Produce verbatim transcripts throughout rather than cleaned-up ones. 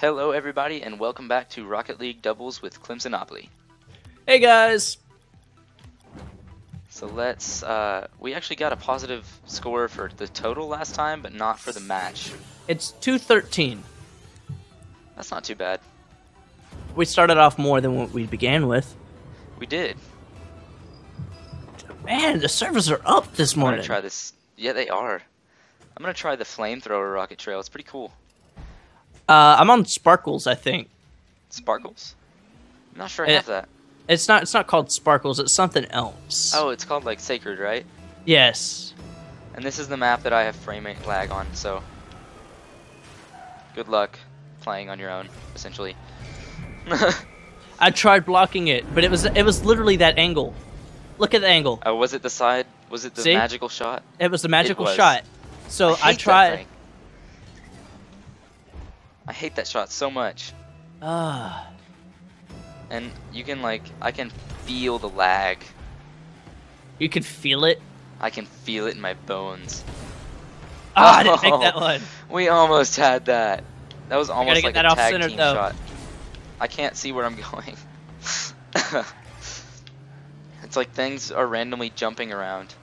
Hello everybody and welcome back to Rocket League Doubles with Clemsonopoly. Hey guys! So let's, uh, we actually got a positive score for the total last time, but not for the match. It's two thirteen. That's not too bad. We started off more than what we began with. We did. Man, the servers are up this morning. I'm gonna try this. Yeah, they are. I'm gonna try the flamethrower rocket trail. It's pretty cool. Uh, I'm on Sparkles, I think. Sparkles? I'm not sure I It- have that. It's not. It's not called Sparkles. It's something else. Oh, it's called like Sacred, right? Yes. And this is the map that I have frame rate lag on, so good luck playing on your own, essentially. I tried blocking it, but it was it was literally that angle. Look at the angle. Oh, was it the side? Was it the See? magical shot? It was the magical was. shot. So I, I, hate that tried. thing. I hate that shot so much. Ah. And you can like, I can feel the lag. You could feel it. I can feel it in my bones. Ah, I didn't make Oh, that one. We almost had that. That was almost get like that a off tag center, team though. shot. I can't see where I'm going. It's like things are randomly jumping around.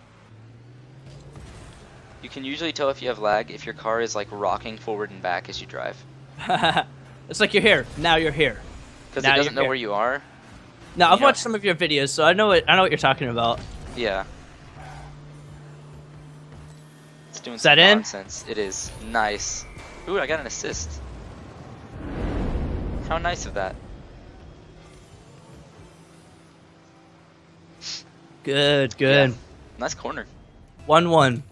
You can usually tell if you have lag if your car is like rocking forward and back as you drive. It's like you're here. Now you're here. Because Now it doesn't you're know here. where you are. Now I've Yeah. watched some of your videos, so I know it. I know what you're talking about. Yeah. It's doing Is some that in? nonsense. It is. Nice. Ooh, I got an assist. How nice of that. Good, good. Yeah. Nice corner. One one.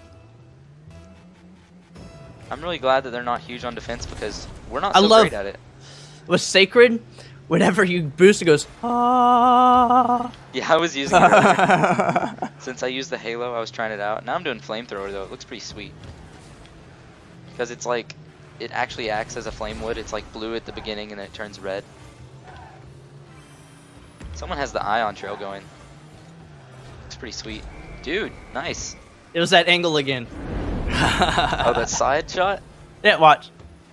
I'm really glad that they're not huge on defense because we're not I so love- great at it. With Sacred, whenever you boost, it goes ah. Yeah, I was using it earlier. Since I used the Halo, I was trying it out. Now I'm doing Flamethrower though. It looks pretty sweet. Because it's like, it actually acts as a flame would. It's like blue at the beginning and then it turns red. Someone has the ion trail going. It's pretty sweet. Dude, nice. It was that angle again. Oh, that side shot? Yeah, watch.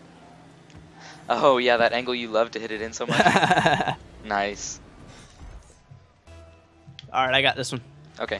Oh yeah, that angle you love to hit it in so much. Nice. All right, I got this one. Okay.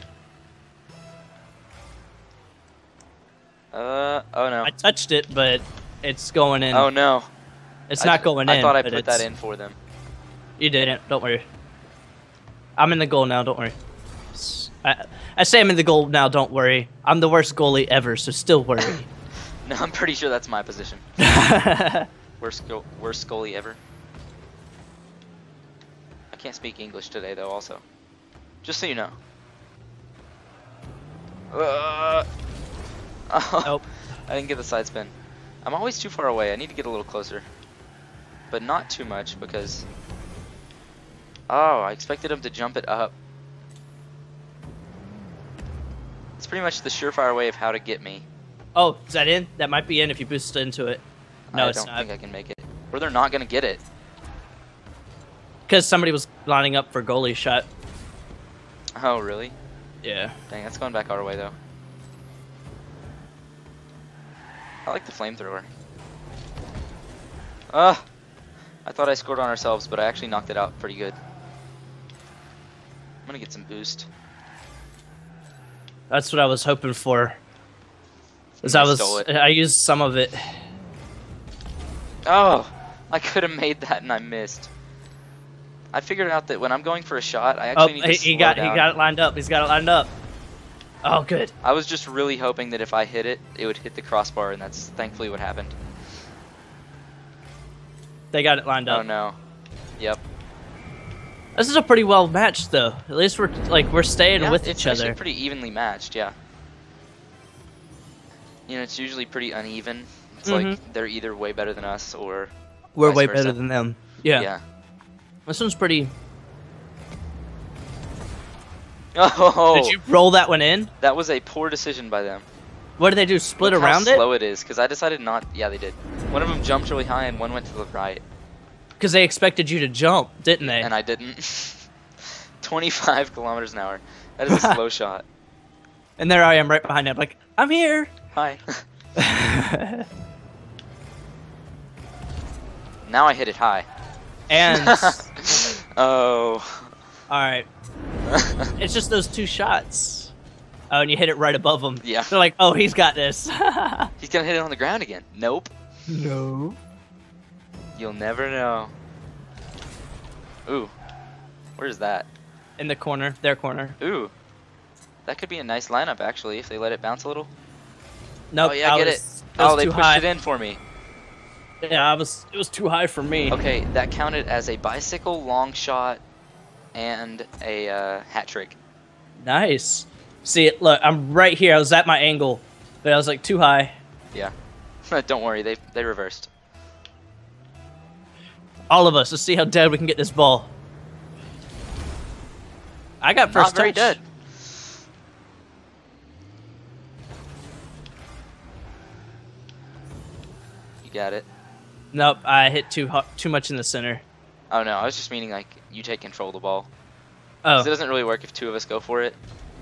Uh, oh no. I touched it, but it's going in. Oh no. It's I not th- going I in. thought I but put it's- that in for them. You didn't. Don't worry. I'm in the goal now. Don't worry. S- I, I say I'm in the goal now. Don't worry. I'm the worst goalie ever, so still worry. No, I'm pretty sure that's my position. Worst, go worst goalie ever. I can't speak English today, though, also. Just so you know. Uh, oh, Nope. I didn't get the side spin. I'm always too far away. I need to get a little closer. But not too much, because... Oh, I expected him to jump it up. It's pretty much the surefire way of how to get me. Oh, is that in? That might be in if you boost into it. No, I it's don't not. think I can make it. Or they're not going to get it. Because somebody was lining up for goalie shot. Oh, really? Yeah. Dang, that's going back our way, though. I like the flamethrower. Ugh! I thought I scored on ourselves, but I actually knocked it out pretty good. I'm gonna get some boost. That's what I was hoping for. Cause I I was, stole it. I used some of it. Oh! I could have made that and I missed. I figured out that when I'm going for a shot, I Oh, actually need to he, slow he got, down. he got it lined up. He's got it lined up. Oh, good. I was just really hoping that if I hit it, it would hit the crossbar, and that's thankfully what happened. They got it lined up. Oh no. Yep. This is a pretty well matched, though. At least we're like we're staying Yeah, with it's each actually other. pretty evenly matched, yeah. You know, it's usually pretty uneven. It's Mhm. like they're either way better than us or We're vice way versa. better than them. Yeah. Yeah. This one's pretty. Oh, Did you roll that one in? that was a poor decision by them. What did they do? Split Look around how it? slow it is, because I decided not. Yeah, they did. One of them jumped really high and one went to the right, Because they expected you to jump, didn't they? and I didn't. twenty-five kilometers an hour. That is a slow shot. And there I am right behind him, like, I'm here. Hi. Now I hit it high. And oh. all right, it's just those two shots. Oh, and you hit it right above him. Yeah. They're like, oh, he's got this. He's gonna hit it on the ground again. Nope. No. You'll never know. Ooh. Where's that? In the corner, their corner. Ooh. That could be a nice lineup, actually, if they let it bounce a little. Nope. Oh, yeah, I get was, it. it was Oh, they too pushed high. it in for me. Yeah, I was. It was too high for me. Okay, that counted as a bicycle, long shot, and a uh, hat trick. Nice. See, look, I'm right here. I was at my angle, but I was like too high. Yeah. Don't worry, they they reversed. All of us. Let's see how dead we can get this ball. I got first Not very touch. dead. You got it. Nope, I hit too hu- too much in the center. Oh no, I was just meaning like you take control of the ball. Oh, 'Cause it doesn't really work if two of us go for it.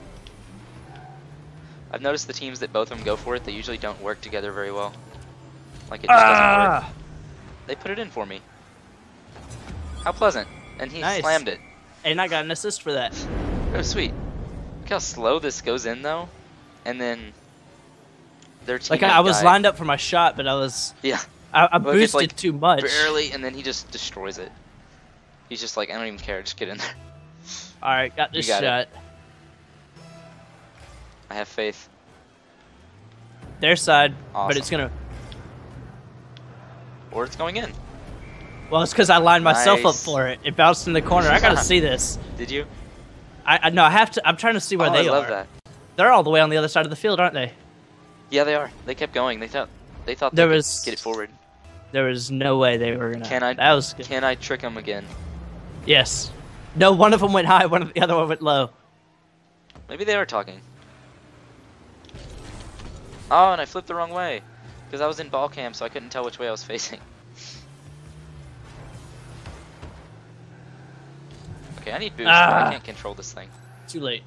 I've noticed the teams that both of them go for it, they usually don't work together very well. Like it just doesn't work. ah, They put it in for me. How pleasant. And he Nice. slammed it. and I got an assist for that. Oh, sweet. Look how slow this goes in, though. And then their teammate Like I, I was guy- lined up for my shot, but I was Yeah, I, I Look, it's boosted like too much. barely, and then he just destroys it. He's just like, I don't even care, just get in there. All right, got this You got shot. I have faith. Their side, but Awesome. it's gonna. Or it's going in. Well, it's because I lined myself up Nice. for it. It bounced in the corner. I gotta see this. Did you? I, I no, I have to. I'm trying to see where oh, they I love are. that. They're all the way on the other side of the field, aren't they? Yeah, they are. They kept going. They thought they thought There they was- could get it forward. There was no way they were gonna. Can I? That was good. Can I trick them again? Yes. No, one of them went high. One of the other one went low. Maybe they are talking. Oh, and I flipped the wrong way because I was in ball cam, so I couldn't tell which way I was facing. Okay, I need boost. but Ah. I can't control this thing. Too late.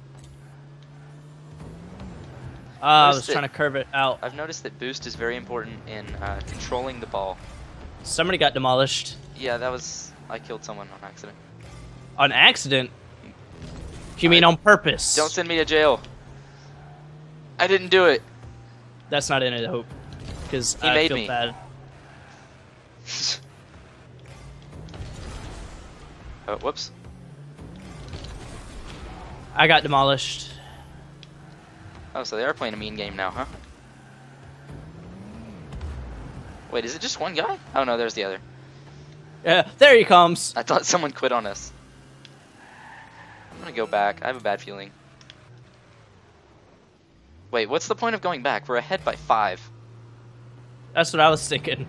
Uh, I Noticed was it. trying to curve it out. I've noticed that boost is very important in uh, controlling the ball. Somebody got demolished Yeah, that was I killed someone on accident. on accident. You I- mean on purpose? Don't send me to jail. I didn't do it. That's not in it, I hope, because He I made feel me. bad. Oh, whoops. I got demolished. Oh, so they are playing a mean game now, huh? Wait, is it just one guy? Oh no, there's the other. Yeah, there he comes. I thought someone quit on us. I'm gonna go back. I have a bad feeling. Wait, what's the point of going back? We're ahead by five. That's what I was thinking.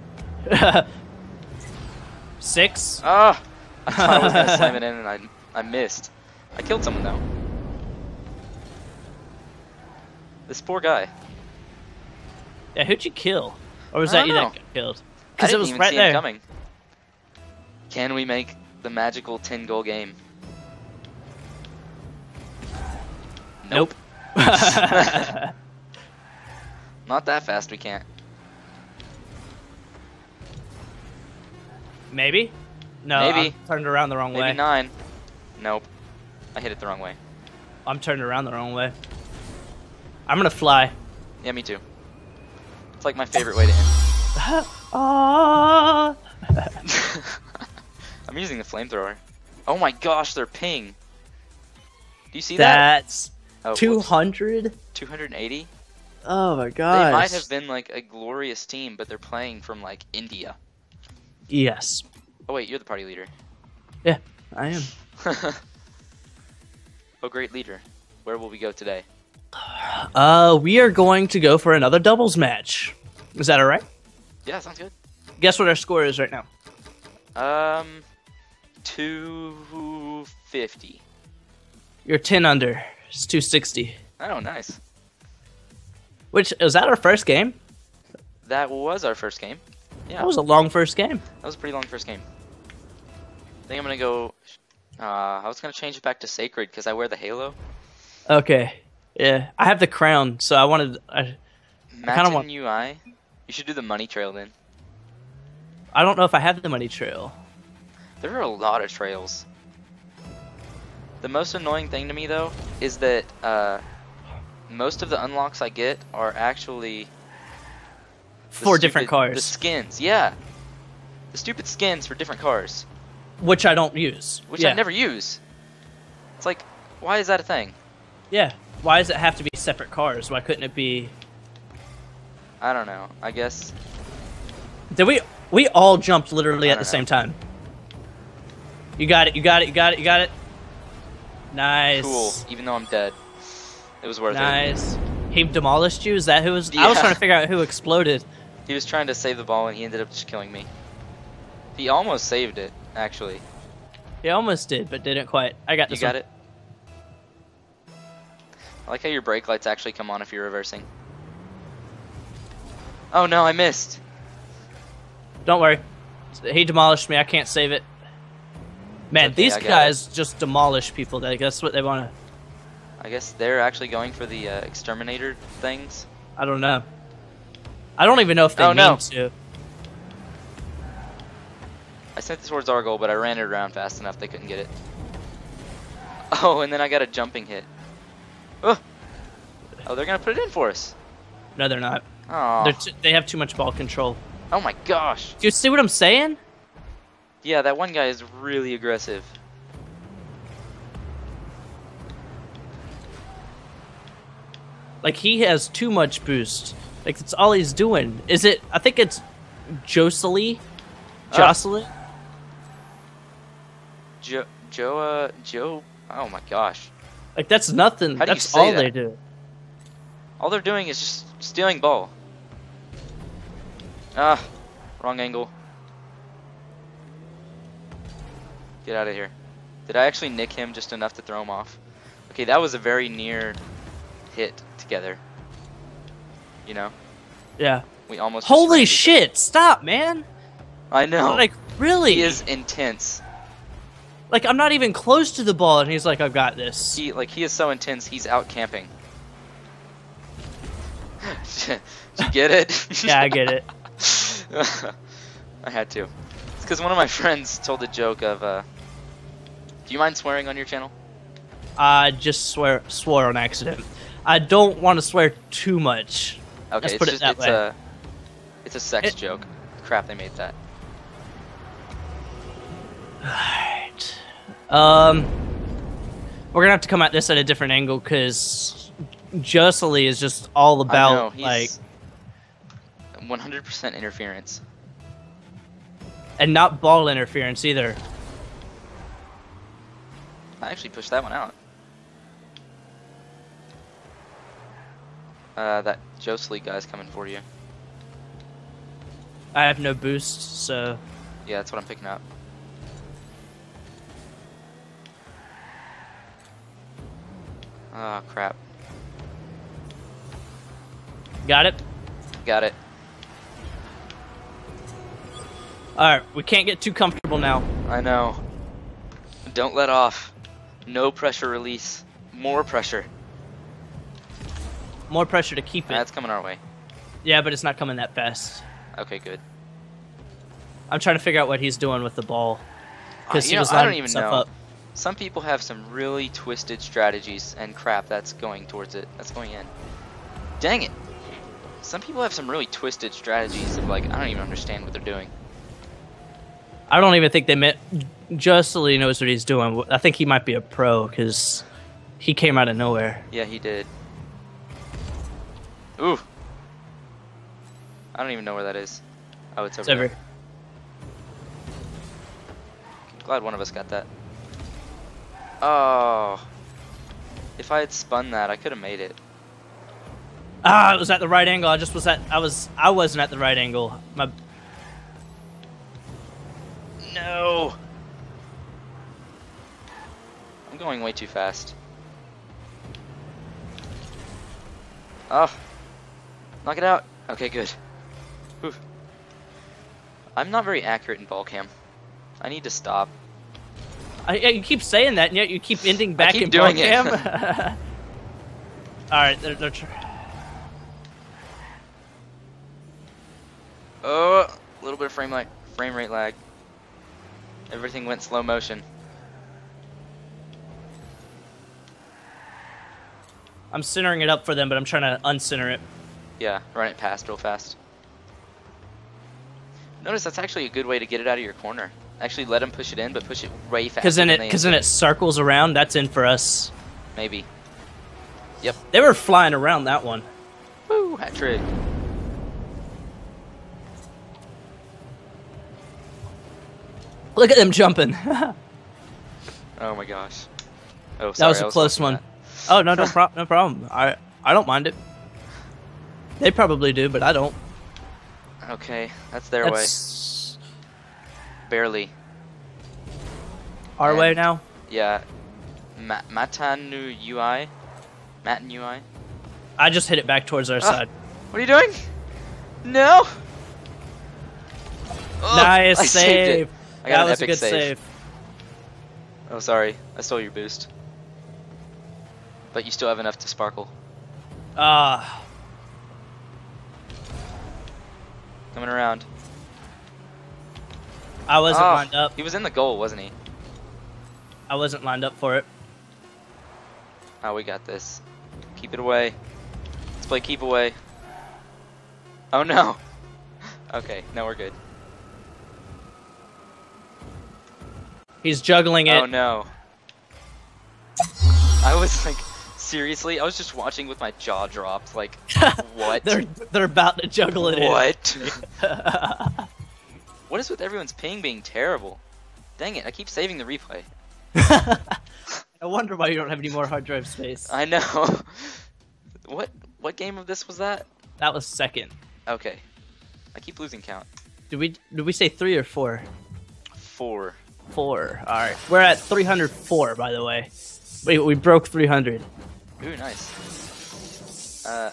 Six. Ah! I thought I was gonna slam it in and I I missed. I killed someone though. This poor guy. Yeah, who'd you kill? Or was I that don't you know. that got killed? I Because it didn't was even right see there. him coming. Can we make the magical ten goal game? Nope. Not that fast, we can't. Maybe? No, Maybe. I'm turned around the wrong Maybe way. nine. Nope. I hit it the wrong way. I'm turned around the wrong way. I'm gonna fly. Yeah, me too. It's like my favorite way to end. Ah. I'm using the flamethrower. Oh my gosh, they're ping. Do you see that? That's Oh, two whoops. hundred. two hundred eighty? Oh my They gosh. might have been like a glorious team, but they're playing from like India. Yes. Oh wait, you're the party leader. Yeah, I am. Oh great leader. Where will we go today? Uh, we are going to go for another doubles match. Is that alright? Yeah, sounds good. Guess what our score is right now? Um, two fifty. You're ten under. It's two sixty. Oh, nice. Which, was that our first game? That was our first game. Yeah, That was a long first game. that was a pretty long first game. I think I'm gonna go. Uh, I was gonna change it back to sacred because I wear the halo. Okay. Yeah, I have the crown, so I wanted. I, kinda Matin want- U I. You should do the money trail then. I don't know if I have the money trail. There are a lot of trails. The most annoying thing to me though is that uh, most of the unlocks I get are actually For different stupid, cars. The skins, yeah. The stupid skins for different cars. Which I don't use. Which yeah. I never use. It's like, why is that a thing? Yeah. Why does it have to be separate cars? Why couldn't it be... I don't know. I guess... Did we... We all jumped literally I at the don't same know. time. You got it, you got it, you got it, you got it. Nice. Cool. Even though I'm dead. It was worth nice. it. Nice. He demolished you? Is that who was... Yeah. I was trying to figure out who exploded. He was trying to save the ball and he ended up just killing me. He almost saved it, actually. He almost did, but didn't quite. I got You this got one. it? I like how your brake lights actually come on if you're reversing. Oh no, I missed. Don't worry. He demolished me. I can't save it. Man, okay, these I got guys just demolish people. Like, that's what they want to... I guess they're actually going for the uh, exterminator things. I don't know. I don't even know if they Oh, mean no. to. I sent this towards our goal, but I ran it around fast enough they couldn't get it. Oh, and then I got a jumping hit. Oh, oh they're going to put it in for us. No, they're not. Oh, They're t they have too much ball control. oh my gosh. Do you see what I'm saying? Yeah, that one guy is really aggressive. Like, he has too much boost. Like, that's all he's doing. Is it... I think it's Jocely? Oh. Jocelyn? Joe, Joe, uh, Joe, oh my gosh. Like, that's nothing. How do you That's say all that? they do. All they're doing is just stealing ball. Ah, wrong angle. Get out of here. Did I actually nick him just enough to throw him off? Okay, that was a very near hit together. You know? Yeah. We almost just Holy ran into- shit! Stop, man! I know. Like, really? He is intense. Like, I'm not even close to the ball, and he's like, I've got this. He like he is so intense. He's out camping. Did you get it? Yeah, I get it. I had to. It's because one of my friends told a joke of, uh, do you mind swearing on your channel? I just swear swore on accident. I don't want to swear too much. Okay, Let's it's put it just that it's way. a it's a sex It- joke. Crap, they made that. Alright. Um, we're gonna have to come at this at a different angle because Jocely is just all I know, about he's like, one hundred percent interference. and not ball interference either. I actually pushed that one out. Uh, that Jocely guy's coming for you. I have no boost, so Yeah, that's what I'm picking up. Oh, crap. got it. Got it. All right, we can't get too comfortable now. I know. Don't let off. No pressure release. More pressure. More pressure to keep it. That's coming our way. Yeah, but it's not coming that fast. Okay, good. I'm trying to figure out what he's doing with the ball Uh, because you he know, was I don't lining even himself know. up. Some people have some really twisted strategies, and crap, that's going towards it. That's going in. Dang it. Some people have some really twisted strategies of like, I don't even understand what they're doing. I don't even think they meant. Jocely knows what he's doing. I think he might be a pro because he came out of nowhere. Yeah, he did. Ooh. I don't even know where that is. Oh, it's over It's over. there. Glad one of us got that. Oh. If I had spun that, I could have made it. Ah, it was at the right angle. I just was at. I was. I wasn't at the right angle. My. No. I'm going way too fast. Oh. Knock it out. Okay, good. Whew. I'm not very accurate in ball cam. I need to stop. I, yeah, you keep saying that, and yet you keep ending back keep in doing ball it. cam. All right, they're, they're tr Oh, a little bit of frame rate. frame rate lag. Everything went slow motion. I'm centering it up for them, but I'm trying to uncenter it. Yeah, run it past real fast. Notice that's actually a good way to get it out of your corner. Actually let him push it in, but push it way faster. Because then it, because then it circles around. That's in for us. Maybe. Yep. They were flying around that one. Woo, hat trick. Look at them jumping. Oh my gosh. Oh, sorry, that was a was close one. Oh no, no, pro no problem. I I don't mind it. They probably do, but I don't. Okay, that's their That's way. Barely. Our And- way now. Yeah. Ma Matanu U I? Matan U I? I just hit it back towards our Ah, side. What are you doing? No! Oh, Nice I saved save. it. I got That an was a epic good save. save. Oh, sorry. I stole your boost. But you still have enough to sparkle. Ah. Coming around. I wasn't Oh, lined up. He was in the goal, wasn't he? I wasn't lined up for it. Oh, we got this. Keep it away. Let's play keep away. Oh no. Okay, now we're good. He's juggling it. Oh no. I was like, seriously? I was just watching with my jaw dropped. Like, what? they're they're about to juggle it What? in. What is with everyone's ping being terrible? Dang it, I keep saving the replay. I wonder why you don't have any more hard drive space. I know. What what game of this was that? That was second. Okay. I keep losing count. Did we did we say three or four? Four. Four. All right. We're at three hundred four, by the way. We we broke three hundred. Ooh, nice. Uh.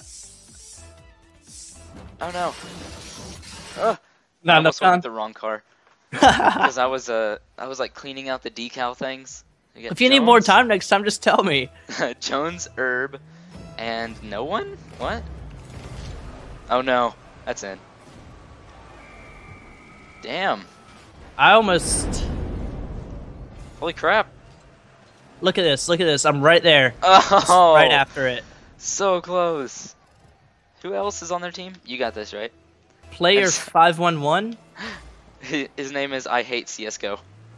Oh no. Ugh. I Not almost enough went time. with the wrong car. Because I was uh I was like cleaning out the decal things. You get If you need more Jones, time next time, just tell me. Jones, Herb, and no one? What? Oh no, that's in. Damn. I almost Holy crap. look at this. Look at this. I'm right there. Oh, Right after it. so close. Who else is on their team? You got this, right? Player That's- five one one. His name is I Hate C S G O.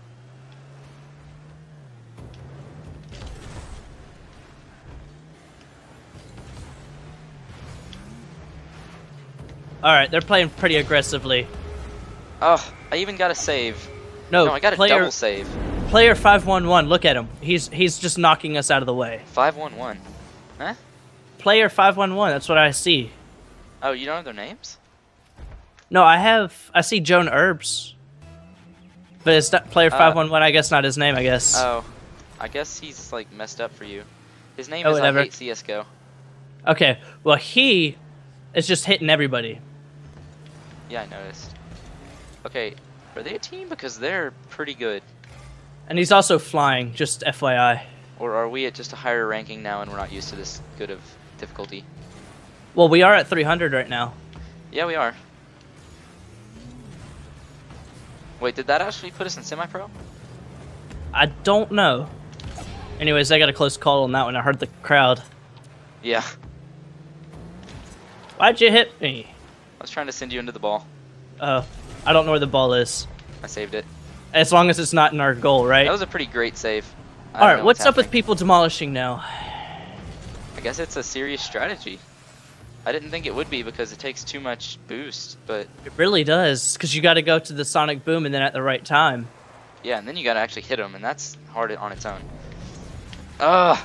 All right, they're playing pretty aggressively. Oh, I even got a save. No, No, I got a player double save. player five one one. Look at him. He's he's just knocking us out of the way. five one one. Huh? Player five one one. That's what I see. Oh, you don't know their names? No, I have. I see Joan Herbs. But it's not player Uh, five one one. I guess not his name. I guess. Oh, I guess he's like messed up for you. His name Oh, is whatever. I Hate C S G O. Okay. Well, he is just hitting everybody. Yeah, I noticed. Okay, are they a team? Because they're pretty good. And he's also flying. Just F Y I. Or are we at just a higher ranking now and we're not used to this good of difficulty? Well, we are at three hundred right now. Yeah, we are. Wait, did that actually put us in semi-pro? I don't know. Anyways, I got a close call on that one. I heard the crowd. Yeah. Why'd you hit me? I was trying to send you into the ball. Oh, I don't know where the ball is. I saved it. As long as it's not in our goal, right? That was a pretty great save. I All don't right, know what's up with happening. people demolishing now? I guess it's a serious strategy. I didn't think it would be because it takes too much boost, but It really does, because you got to go to the sonic boom and then at the right time. yeah, and then you gotta actually hit them, and that's hard on its own. Ugh.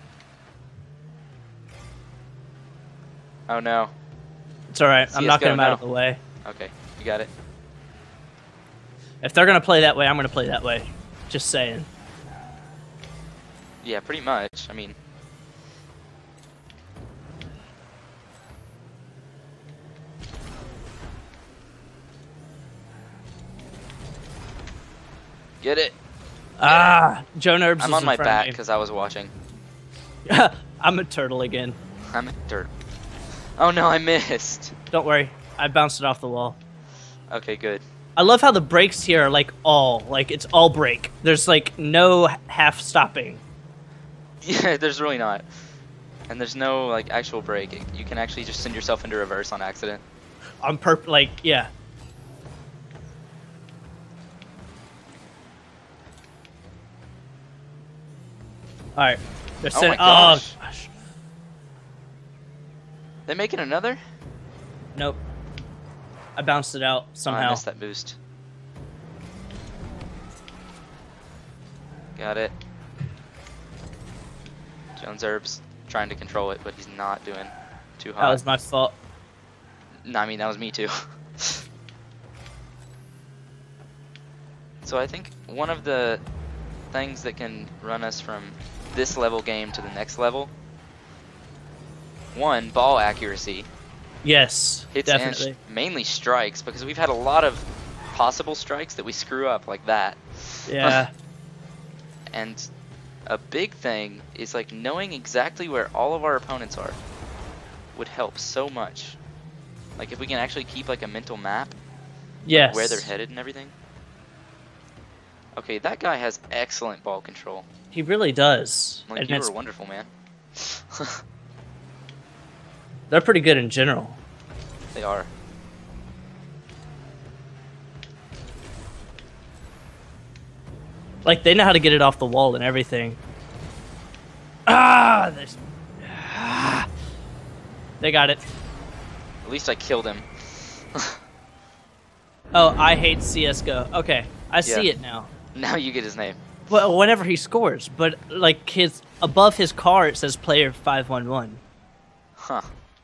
Oh no. It's all right. I'm C S G O knocking him out now. of the way. Okay, you got it. If they're gonna play that way, I'm gonna play that way. Just saying. Yeah, pretty much. I mean, get it. Ah, Joe Nerbs I'm was on in my front back of because I was watching. me. I'm a turtle again. I'm in dirt. Oh no, I missed. Don't worry. I bounced it off the wall. Okay, good. I love how the brakes here are like all, like it's all brake. There's like no half stopping. Yeah, there's really not. And there's no like actual brake. You can actually just send yourself into reverse on accident. On perp, like, yeah. Alright. They're Oh saying, my gosh. Oh, gosh. They making another? Nope. I bounced it out Oh, somehow. I missed that boost. Got it. Jones Herb's trying to control it, but he's not doing too hot. That was my fault. No, I mean, that was me too. So I think one of the things that can run us from this level game to the next level, one, ball accuracy. Yes, Hits definitely. and sh mainly strikes, because we've had a lot of possible strikes that we screw up like that. Yeah. And a big thing is like knowing exactly where all of our opponents are would help so much. Like if we can actually keep like a mental map, Yes. where they're headed and everything. Okay, that guy has excellent ball control. He really does. Like And you it's, were wonderful, man. they're pretty good in general. They are. Like, they know how to get it off the wall and everything. Ah! There's... ah. They got it. At least I killed him. Oh, I hate C S G O. Okay, I see Yeah. it now. Now you get his name. Well, whenever he scores, but like his above his car, it says player five one one. Huh.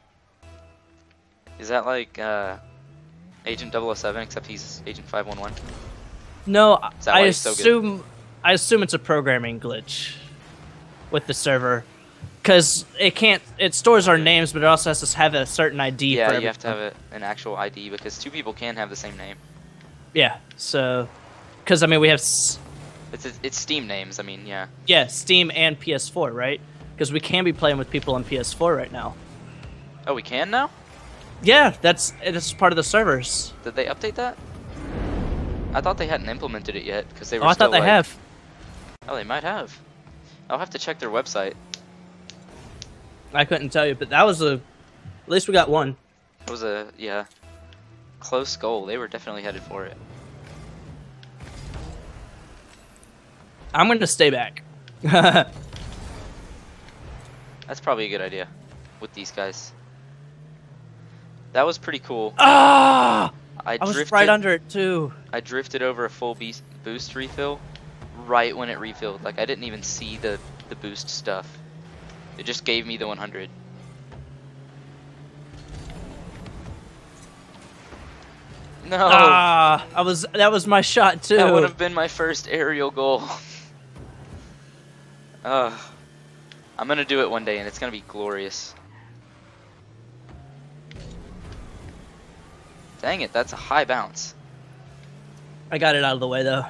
Is that like uh, Agent double oh seven, except he's Agent five one one? No, Is that I why he's so good? assume I assume it's a programming glitch with the server, because it can't. It stores our names, but it also has to have a certain I D. Yeah, for you have to have everyone. a, an actual I D, because two people can have the same name. Yeah, so because I mean we have s- It's it's Steam names. I mean, yeah. yeah Steam and P S four, right? Because we can be playing with people on P S four right now. Oh, we can now? Yeah, that's it's part of the servers. Did they update that? I thought they hadn't implemented it yet, because they were Oh, I still thought they like- have. Oh, they might have. I'll have to check their website. I couldn't tell you, but that was a. At least we got one. It was a, yeah, close goal. They were definitely headed for it. I'm going to stay back. That's probably a good idea with these guys. That was pretty cool. Ah! I, I was drifted, right under it too. I drifted over a full beast, boost refill right when it refilled. Like, I didn't even see the, the boost stuff. It just gave me the one hundred. No! Ah, I was. That was my shot too. That would have been my first aerial goal. Ugh. I'm gonna do it one day and it's gonna be glorious. Dang it, that's a high bounce. I got it out of the way though.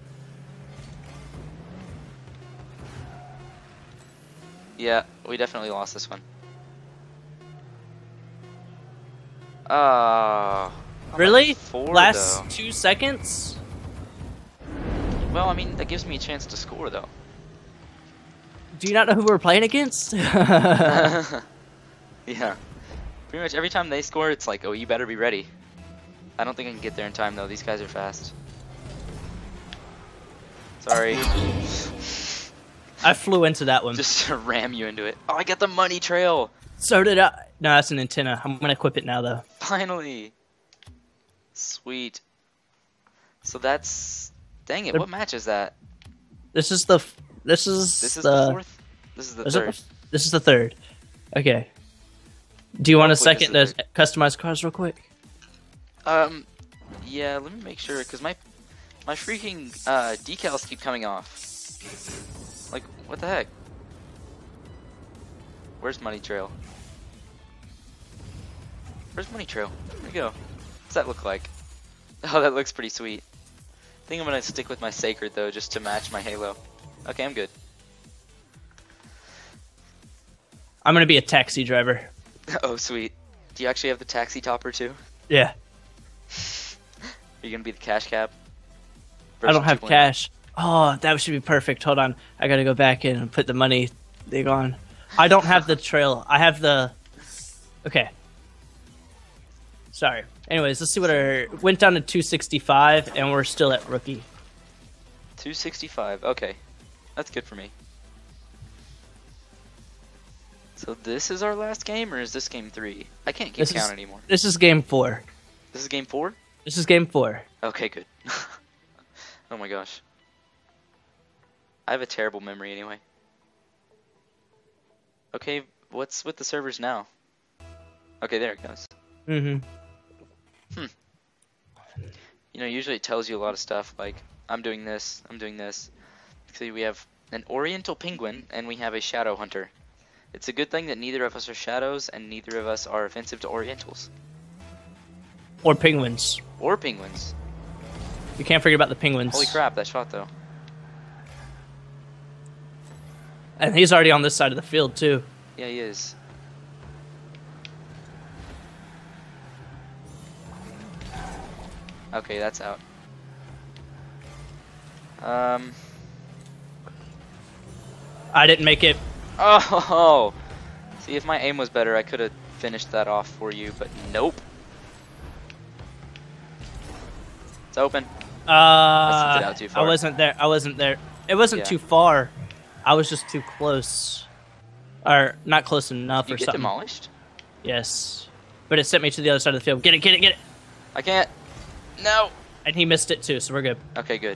Yeah, we definitely lost this one. Uh, Really? four, Last though. two seconds? Well, I mean, that gives me a chance to score, though. Do you not know who we're playing against? Yeah. Pretty much every time they score, it's like, oh, you better be ready. I don't think I can get there in time, though. These guys are fast. Sorry. I flew into that one. Just to ram you into it. Oh, I got the money trail. So did I. No, that's an antenna. I'm gonna equip it now though. Finally. Sweet. So that's... Dang it, They're- what match is that? This is the. f- This is. This is the, the fourth? This is the is it third. the- this is the third. Okay. Do you want a Hopefully this second is to customize cars real quick? Um, yeah, let me make sure, because my, my freaking uh, decals keep coming off. Like, what the heck? Where's Money Trail? Where's Money Trail? There we go. What's that look like? Oh, that looks pretty sweet. I think I'm gonna stick with my Sacred, though, just to match my Halo. Okay, I'm good. I'm gonna be a taxi driver. Oh, sweet. Do you actually have the taxi topper, too? Yeah. you gonna be the cash cab? I don't Version have two point oh. cash. Oh, that should be perfect. Hold on. I gotta go back in and put the money thing on. I don't have the trail. I have the... Okay. Sorry. Anyways, let's see what our... Went down to two sixty-five, and we're still at rookie. two sixty-five. Okay. That's good for me. So this is our last game, or is this game three? I can't keep This count is, anymore. This is game four. This is game four? This is game four. Okay, good. Oh my gosh. I have a terrible memory anyway. Okay, what's with the servers now? Okay, there it goes. Mm-hmm. Hmm. You know, usually it tells you a lot of stuff, like, I'm doing this, I'm doing this. See, we have an oriental penguin, and we have a shadow hunter. It's a good thing that neither of us are shadows, and neither of us are offensive to orientals. Or penguins. Or penguins. You can't forget about the penguins. Holy crap, that shot, though. And he's already on this side of the field, too. Yeah, he is. Okay, that's out. Um. I didn't make it. Oh! See, if my aim was better, I could have finished that off for you, but nope. It's open. Uh, I sent it out too far. I wasn't there. I wasn't there. It wasn't Yeah. too far. I was just too close. Or not close enough You or get something. demolished? Yes. But it sent me to the other side of the field. Get it, get it, get it! I can't. No! And he missed it too, so we're good. Okay, good.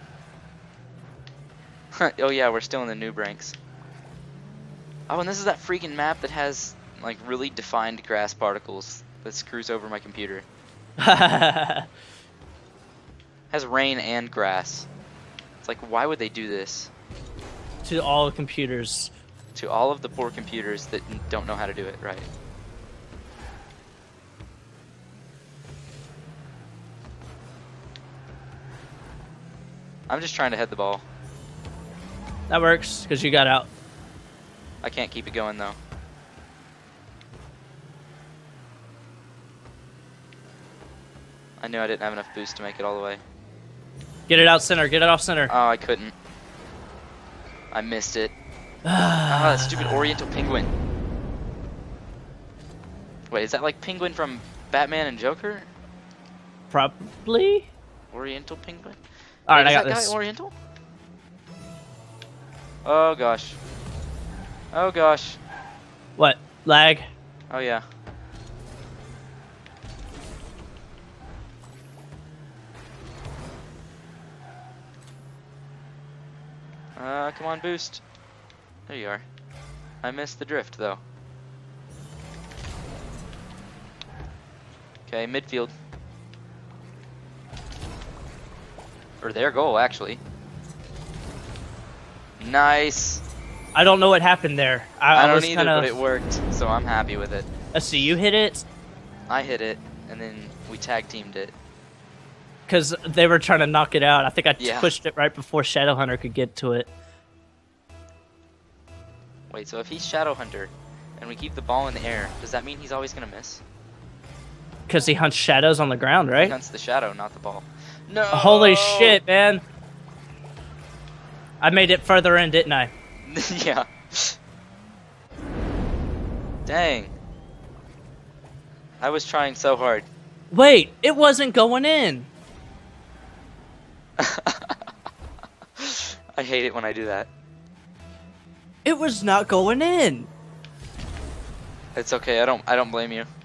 Oh yeah, we're still in the noob ranks. Oh, and this is that freaking map that has, like, really defined grass particles that screws over my computer. Has rain and grass. It's like, why would they do this? To all computers. To all of the poor computers that n- don't know how to do it right. I'm just trying to head the ball. That works, because you got out. I can't keep it going, though. I knew I didn't have enough boost to make it all the way. Get it out center, get it off center. Oh, I couldn't. I missed it. Ah, that stupid oriental penguin. Wait, is that like penguin from Batman and Joker? Probably? Oriental penguin? Alright, Wait, I is got that this. guy oriental? Oh gosh. Oh gosh. What? Lag? Oh yeah. Uh, come on, boost. There you are. I missed the drift, though. Okay, midfield. Or their goal, actually. Nice. I don't know what happened there. I, I, I don't was either, kinda... but it worked, so I'm happy with it. Let's see, you hit it? I hit it, and then we tag teamed it. Because they were trying to knock it out. I think I Yeah. pushed it right before Shadowhunter could get to it. Wait, so if he's Shadowhunter, and we keep the ball in the air, does that mean he's always gonna miss? Because he hunts shadows on the ground, He right? hunts the shadow, not the ball. No! Holy shit, man. I made it further in, didn't I? Yeah. Dang. I was trying so hard. Wait, it wasn't going in. I hate it when I do that. It was not going in. It's okay. I don't. I don't blame you.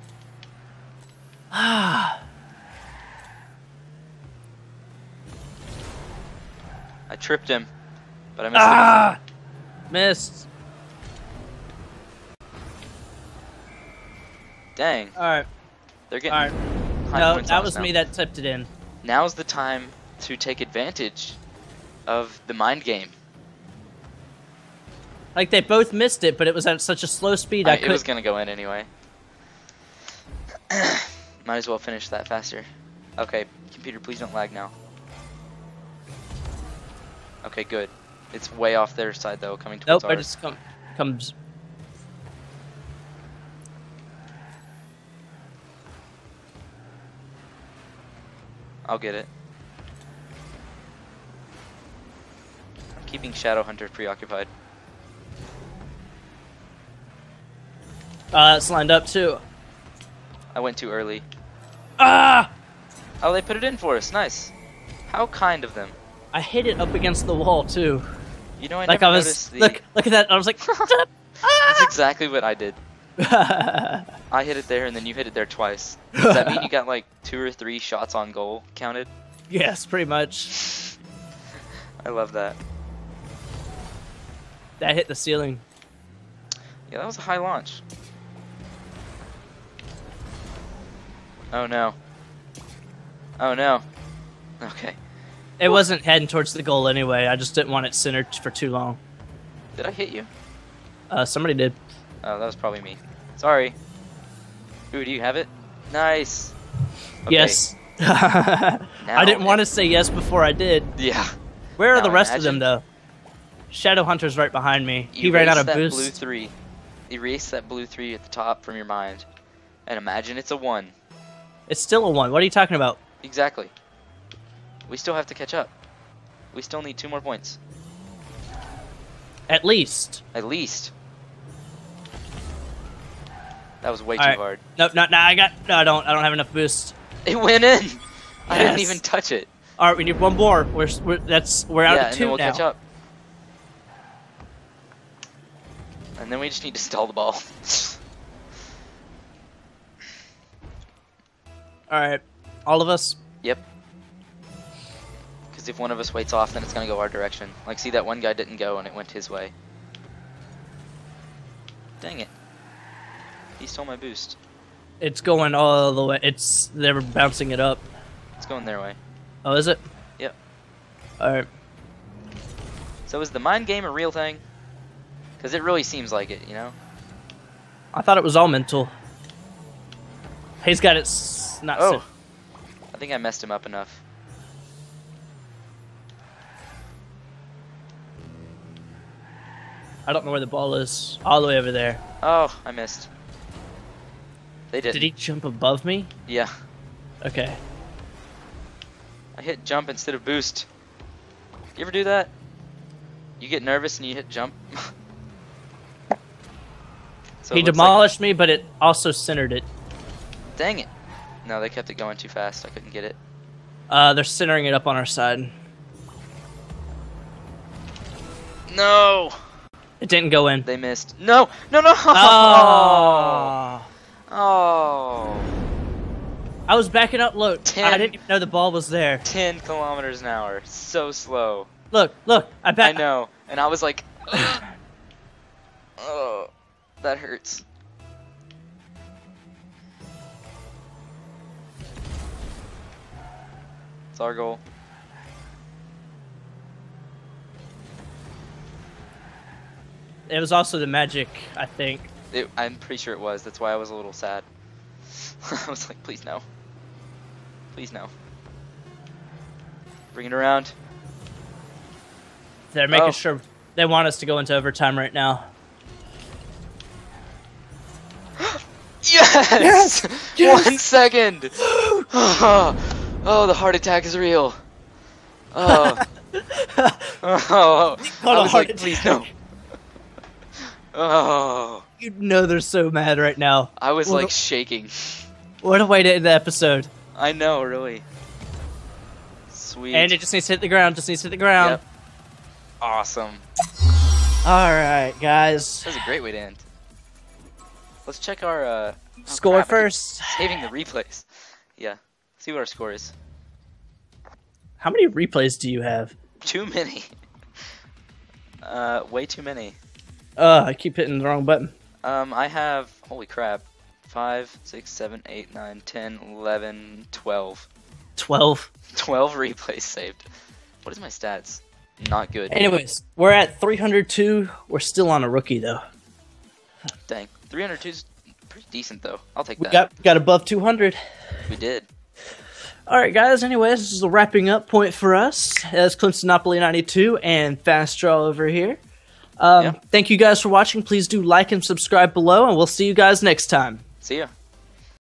Ah. I tripped him, but I missed Ah. Missed. it. Dang. All right. They're getting All right. high No, points that on us was now. me that tipped it in. Now's the time to take advantage of the mind game. Like they both missed it, but it was at such a slow speed. I, I, I it could. was gonna go in anyway. Might as well finish that faster. Okay, computer, please don't lag now. Okay, good. It's way off their side though, coming towards Nope, I ours. just come comes. I'll get it. I'm keeping Shadow Hunter preoccupied. Uh, it's lined up too. I went too early. Ah! Oh, they put it in for us. Nice. How kind of them. I hit it up against the wall too. You know, I like never I was noticed the... look, look at that. I was like, That's exactly what I did. I hit it there, and then you hit it there twice. Does that mean you got like two or three shots on goal counted? Yes, pretty much. I love that. That hit the ceiling. Yeah, that was a high launch. Oh no. Oh no. Okay. It wasn't heading towards the goal anyway. I just didn't want it centered for too long. Did I hit you? Uh, somebody did. Oh, that was probably me. Sorry. Ooh, do you have it? Nice. Okay. Yes. I didn't want to say yes before I did. Yeah. Where are now the rest imagine... of them, though? Shadow Hunter's right behind me. He Erase ran out of that boost. blue three. Erase that blue three at the top from your mind. And imagine it's a one. It's still a one. What are you talking about? Exactly. We still have to catch up. We still need two more points. At least. At least. That was way All too right. hard. No, no, no. I got. No, I don't. I don't have enough boost. It went in. I didn't Yes. even touch it. All right, we need one more. We're, we're that's we're out yeah, of and two then we'll now. catch up. And then we just need to stall the ball. All right, all of us. Yep. Because if one of us waits off, then it's gonna go our direction. Like, see, that one guy didn't go, and it went his way. Dang it. He stole my boost. It's going all the way. It's they're bouncing it up. It's going their way. Oh, is it? Yep. All right. So is the mind game a real thing? Because it really seems like it, you know? I thought it was all mental. He's got it s not Oh. set. I think I messed him up enough. I don't know where the ball is. All the way over there. Oh, I missed. They didn't. Did he jump above me? Yeah. Okay. I hit jump instead of boost. You ever do that? You get nervous and you hit jump? So He it looks demolished me, but it also centered it. like... Dang it. No, they kept it going too fast. I couldn't get it. Uh, they're centering it up on our side. No! It didn't go in. They missed. No! No, no! Oh. Oh! I was backing up. Look, Ten. I didn't even know the ball was there. ten kilometers an hour. So slow. Look, look, I I back. know. And I was like... Oh, that hurts. It's our goal. It was also the magic, I think. It, I'm pretty sure it was. That's why I was a little sad. I was like, please no. Please no. Bring it around. They're making Oh. sure they want us to go into overtime right now. Yes! Yes! One second! Oh, oh, the heart attack is real. Oh. Oh. I was like, please no. Oh. You know they're so mad right now. I was What like a- shaking. What a way to end the episode. I know, really. Sweet. And it just needs to hit the ground. Just needs to hit the ground. Yep. Awesome. All right, guys. That was a great way to end. Let's check our uh, oh, Score crap, I keep first. Saving the replays. Yeah. See what our score is. How many replays do you have? Too many. Uh, way too many. Uh, I keep hitting the wrong button. Um, I have, holy crap, five, six, seven, eight, nine, ten, eleven, twelve. twelve. twelve replays saved. What is my stats? Not good. Anyways, we're at three hundred two. We're still on a rookie, though. Dang. three hundred two is pretty decent, though. I'll take We that. got, got above two hundred. We did. Alright, guys. Anyways, this is a wrapping up point for us. As Clemsonopoly ninety-two and Fastdraw over here. Um, Yeah. Thank you guys for watching. Please do like and subscribe below, and we'll see you guys next time. See ya.